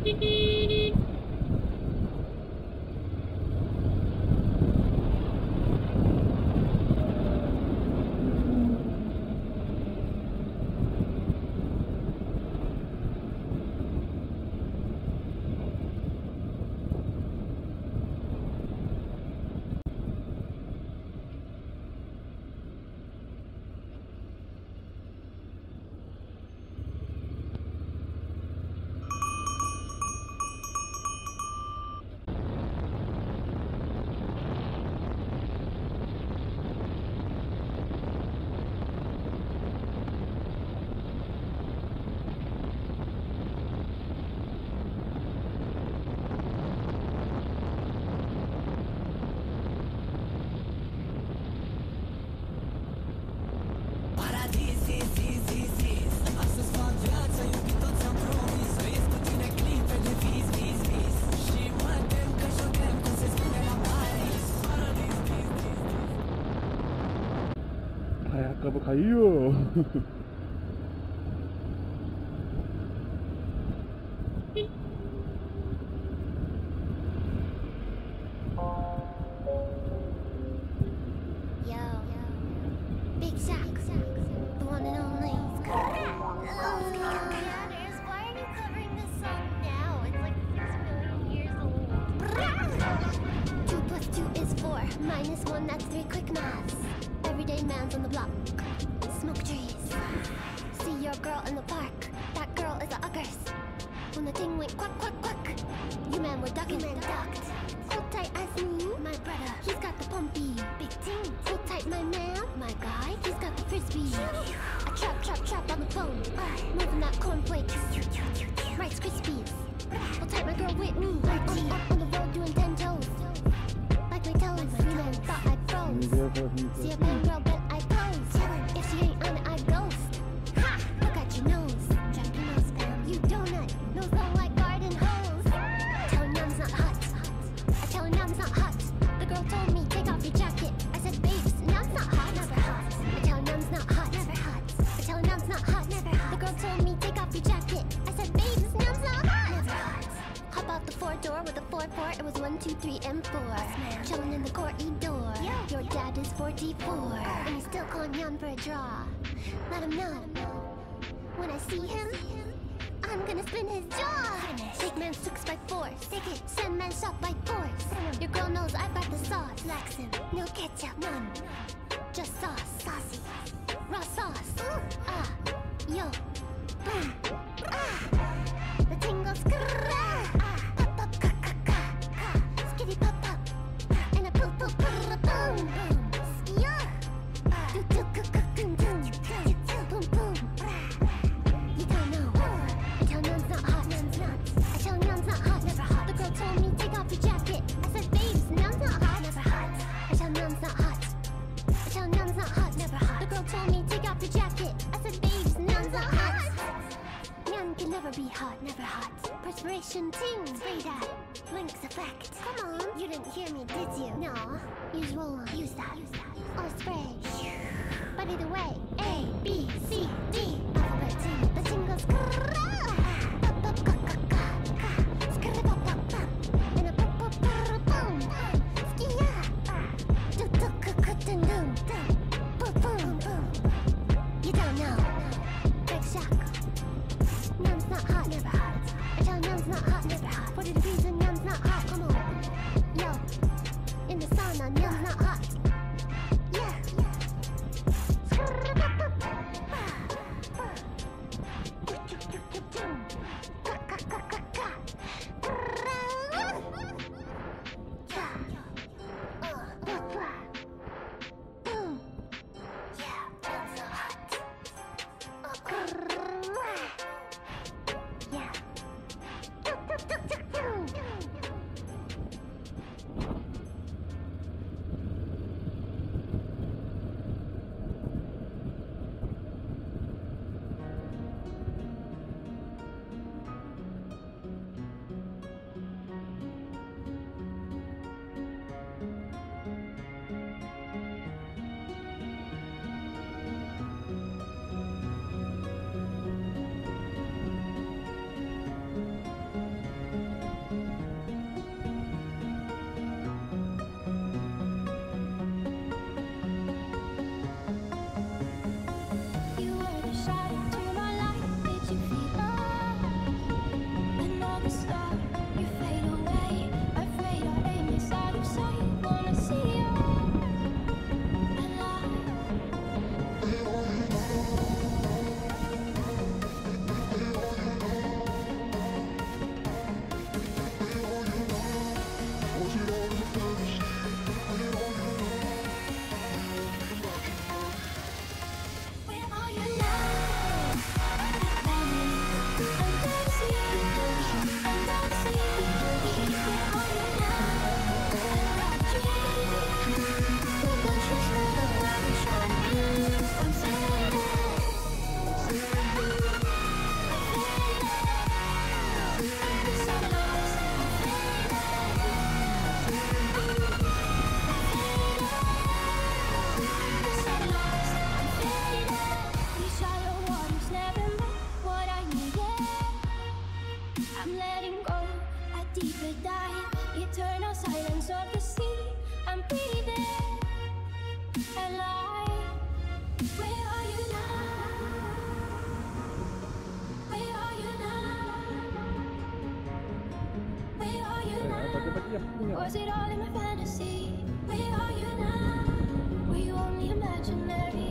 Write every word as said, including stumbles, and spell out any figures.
Ayakkabı kayıyor. Minus one, that's three quick maths. Everyday man's on the block. Smoke trees. See your girl in the park. That girl is a uckers. When the thing went quack, quack, quack, you man were ducking. You man ducked. Hold tight as me, my brother. He's got the pumpy. Big ting. Hold tight, my man. My guy, he's got the frisbee. A trap, trap, trap on the phone. Moving that cornflakes. Rice Krispies. Hold tight, my girl with me. On, on, on the road doing ten toes. Like my toes. You man thought I froze. See a man girl, bet I pose. If she ain't on it, I ghost. Ha! Look at your nose. Drop your nose down. You donut. Nose long like garden hose. I tell him Yum's not hot. I tell him Yum's not hot. The girl told me, take off your jacket. I said, babes, Yum's not hot. Never hot. I tell him Yum's not hot. Never hot. I tell him Yum's not hot. Never hot. The girl told me, take off your jacket. I said, babes, Yum's not hot. Never hot. Hop out the four door with a four four. It was one, two, three, and four. Chillin' in the corridor. Yeah. Your dad is forty-four. And he's still calling Yum for a draw. Let him know. When I see him, I'm gonna spin his jaw. Big man six by force. Stick it. Send man shot by force. Your girl knows I've got the sauce. Flax him. No ketchup. None. Just sauce. Saucy. Raw sauce. Ah. Yo. Boom. Ah. The tingles. Ah. Pop pop ka ka ka ka. Skitty pop pop. And a boom boom boom boom boom. Yeah. Do do do do do do do boom boom. You don't know. I tell Yum's not hot. Yum's not. I tell Yum's not hot. Never hot. The girl told me take off your jacket. I said, babes, Yum's not hot. Never hot. I tell Yum's not hot. I tell Yum's not hot. Never hot. The girl told me take off your jacket. I said, babes, Yum's not hot. Yum can never be hot. Never hot. Perspiration ting. Spray that. Lynx effect. Come on. You didn't hear me, did you? No. Use roll-on. Use that. Use that. Or spray. But either way, A, B, C, D. Alphabet T. The tingles. Pop pop ka ka ka ka. Skitty pop pop pop. And a pop pop pop boom. Skia. Do do ka ka dum dum. Boom boom boom. You don't know. Big shock. Yum's not hot. Never hot. I tell Yum's not hot. Never hot. forty degrees and Yum's not hot. Come on. Yo. In the sauna, Yum's not hot. Yeah. I'm breathing alive. Where are you now? Where are you now? Where are you now? Was it all in my fantasy? Where are you now? Were you only imaginary?